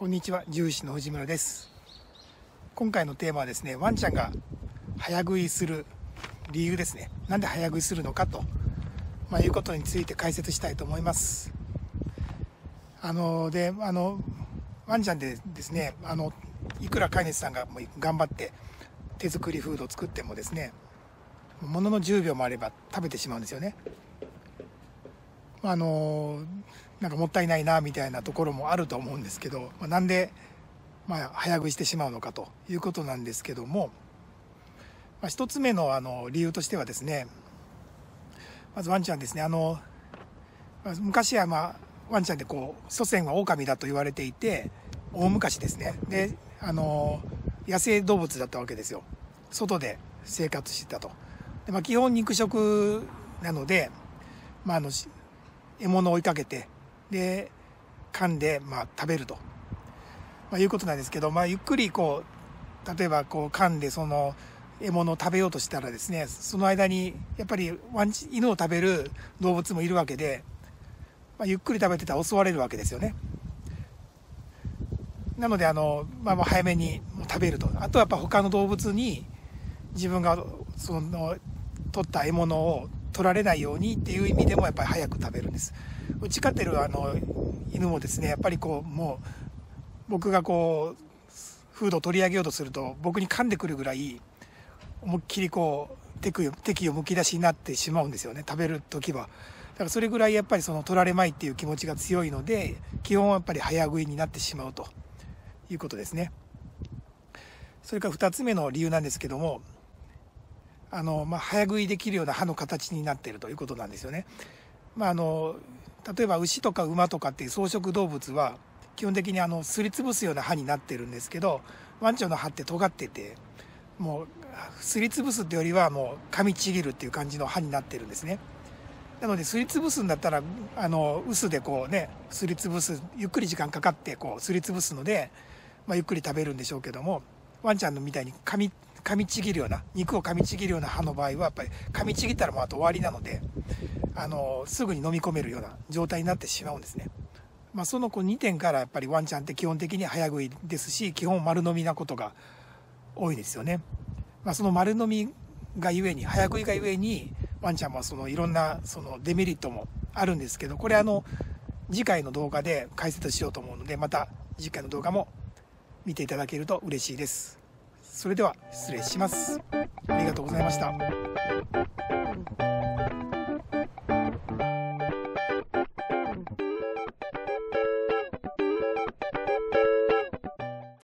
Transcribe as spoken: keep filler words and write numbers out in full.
こんにちは、獣医師の藤村です。今回のテーマはですね、ワンちゃんが早食いする理由ですね。なんで早食いするのかと、まあ、いうことについて解説したいと思います。あのであのワンちゃんでですね、あのいくら飼い主さんがもう頑張って手作りフードを作ってもですね、もののじゅうびょうもあれば食べてしまうんですよね。あのなんかもったいないなみたいなところもあると思うんですけど、まあ、なんで、まあ、早食いしてしまうのかということなんですけども、まあ、一つ目のあの理由としてはですね、まずワンちゃんですね、あの、まあ、昔は、まあ、ワンちゃんでこう祖先は狼だと言われていて、大昔ですね、であの野生動物だったわけですよ。外で生活してたと。で、まあ、基本肉食なので、まあ、あの獲物を追いかけて、で噛んで、まあ、食べると、まあ、いうことなんですけど、まあ、ゆっくりこう例えばこう噛んでその獲物を食べようとしたらですね、その間にやっぱりワンチ犬を食べる動物もいるわけで、まあ、ゆっくり食べてたら襲われるわけですよね。なのであの、まあ、まあ早めに食べると。あとはやっぱ他の動物に自分がその取った獲物を取られないようにっていう意味でもやっぱり早く食べるんです。うち飼ってるあの犬もですね、やっぱりこうもう僕がこうフードを取り上げようとすると僕に噛んでくるぐらい思いっきりこう敵敵をむき出しになってしまうんですよね、食べる時は。だからそれぐらいやっぱりその取られまいっていう気持ちが強いので、基本はやっぱり早食いになってしまうということですね。それからふたつめの理由なんですけども、あの、まあ、早食いできるような歯の形になっているということなんですよね。まあ、あの例えば牛とか馬とかっていう草食動物は基本的にあのすりつぶすような歯になってるんですけど、ワンちゃんの歯って尖ってて、もうすりつぶすってよりはもう噛みちぎるっていう感じの歯になってるんですね。なのですりつぶすんだったらあの臼でこうねすりつぶす、ゆっくり時間かかってこうすりつぶすので、まあ、ゆっくり食べるんでしょうけども、ワンちゃんのみたいに噛み噛みちぎるような、肉を噛みちぎるような歯の場合はやっぱり噛みちぎったらもうあと終わりなので、あのすぐに飲み込めるような状態になってしまうんですね。まあ、そのにてんからやっぱりワンちゃんって基本的に早食いですし、基本丸飲みなことが多いですよね。まあ、その丸飲みがゆえに、早食いがゆえにワンちゃんもそのいろんなそのデメリットもあるんですけど、これあの次回の動画で解説しようと思うので、また次回の動画も見ていただけると嬉しいです。それでは失礼します。ありがとうございました。